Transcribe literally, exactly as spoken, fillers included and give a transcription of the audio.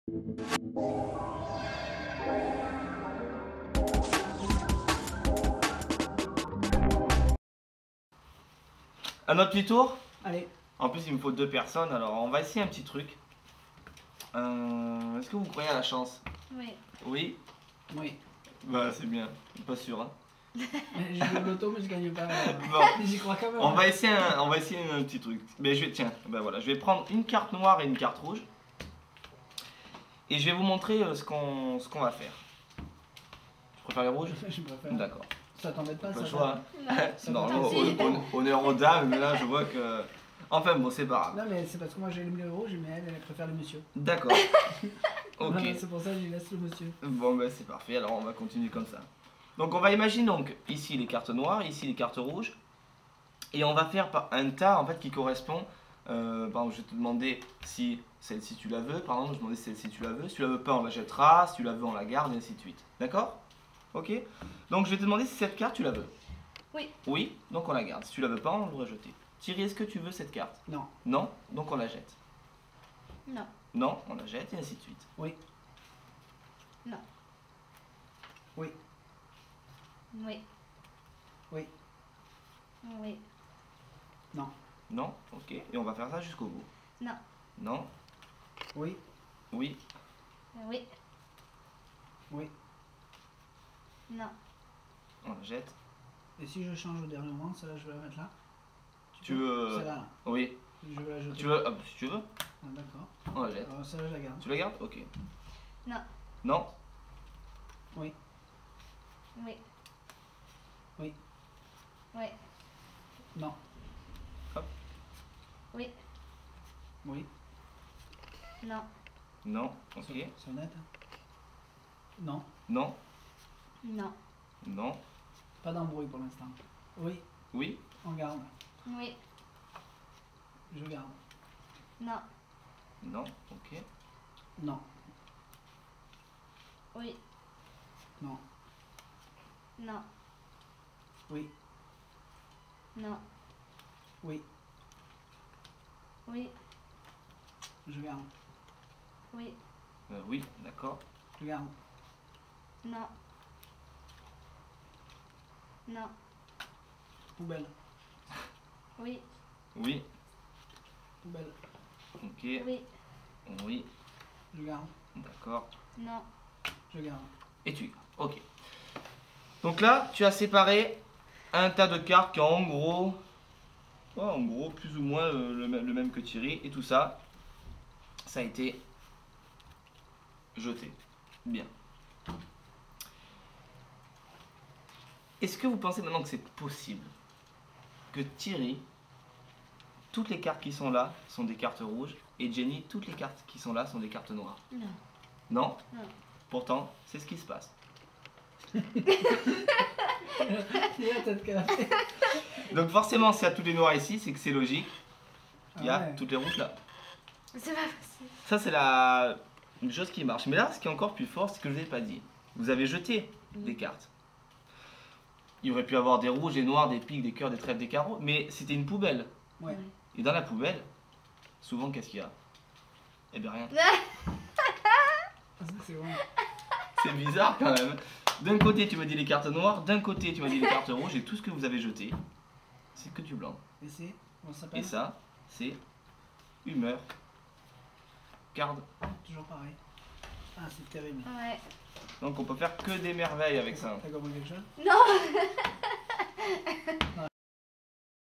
Un autre petit tour? Allez. En plus, il me faut deux personnes, alors on va essayer un petit truc. Euh, Est-ce que vous croyez à la chance? Oui. Oui? Oui. Bah, c'est bien. Pas sûr, hein. J'ai le loto, mais je gagne pas. Euh... Bon. J'y crois quand même. On va essayer un, on va essayer un petit truc. Mais je vais, tiens, ben voilà, je vais prendre une carte noire et une carte rouge. Et je vais vous montrer euh, ce qu'on ce qu'on va faire. Tu préfères les rouges? Je préfère. D'accord. Ça t'embête pas, Pas ça? le choix. Hein. Ça Non, m'embête. non, hon- hon- honneur aux dames, mais là je vois que. Enfin bon, c'est pas grave. Non, mais c'est parce que moi j'ai le rouge, mais elle, elle préfère le monsieur. D'accord. Ok. Voilà, c'est pour ça que je lui laisse le monsieur. Bon, ben c'est parfait, alors on va continuer comme ça. Donc on va imaginer donc ici les cartes noires, ici les cartes rouges. Et on va faire par un tas en fait qui correspond. Euh, par exemple, je vais te demander si celle-ci tu la veux. Par exemple, je vais te demander si celle-ci tu la veux. Si tu la veux pas, on la jettera. Si tu la veux, on la garde, et ainsi de suite. D'accord? Ok? Donc je vais te demander si cette carte tu la veux. Oui. Oui, donc on la garde. Si tu la veux pas, on devrait jeter. Thierry, est-ce que tu veux cette carte? Non. Non, donc on la jette. Non. Non, on la jette, et ainsi de suite. Oui. Non. Oui. Oui. Oui. Oui. Non. Non? Ok. Et on va faire ça jusqu'au bout. Non. Non? Oui. Oui. Oui. Oui. Non. On la jette. Et si je change au dernier moment, celle-là, je vais la mettre là? Tu veux... Celle-là, là. Oui. Je vais la jeter. Tu veux... ah, si tu veux, Ah, d'accord. on la jette. Alors, celle-là, je la garde. Tu la gardes? Ok. Non. Non? Oui. Oui. Oui. Oui. Non. Oui. Oui. Non. Non? Ok. C'est honnête, hein? Non. Non? Non. Non? Pas d'embrouille pour l'instant. Oui. Oui? On garde. Oui. Je garde. Non. Non? Ok. Non. Oui. Non. Non. Oui. Non. Oui. Oui. Je garde. Oui. Euh, oui, d'accord. Je garde. Non. Non. Poubelle. Oui. Oui. Poubelle. Ok. Oui. Oui. Je garde. D'accord. Non. Je garde. Et tu gardes. Ok. Donc là, tu as séparé un tas de cartes qui ont en gros... ouais, en gros, plus ou moins le, le même- le même que Thierry. Et tout ça, ça a été jeté. Bien. Est-ce que vous pensez maintenant que c'est possible que Thierry, toutes les cartes qui sont là sont des cartes rouges et Jenny, toutes les cartes qui sont là sont des cartes noires? Non. Non? Non. Pourtant, c'est ce qui se passe. Il a la tête qu'elle a fait. Donc forcément, s'il y a tous les noirs ici, c'est que c'est logique. Il y a Ah ouais. toutes les rouges là. C'est pas possible. Ça, c'est la une chose qui marche. Mais là, ce qui est encore plus fort, c'est ce que je vous ai pas dit. Vous avez jeté des cartes. Il aurait pu avoir des rouges, des noirs, des piques, des cœurs, des trèfles, des carreaux, mais c'était une poubelle. Ouais. Et dans la poubelle, souvent, qu'est-ce qu'il y a? Eh bien rien. Ah, ça, c'est bon. C'est bizarre quand même. D'un côté, tu m'as dit les cartes noires, d'un côté, tu m'as dit les cartes rouges, et tout ce que vous avez jeté, c'est que du blanc. Et c'est? On s'appelle? Et ça, c'est humeur. Garde. Toujours pareil. Ah, c'est terrible. Ouais. Donc on peut faire que des merveilles avec ça. T'as compris quelque chose? Non.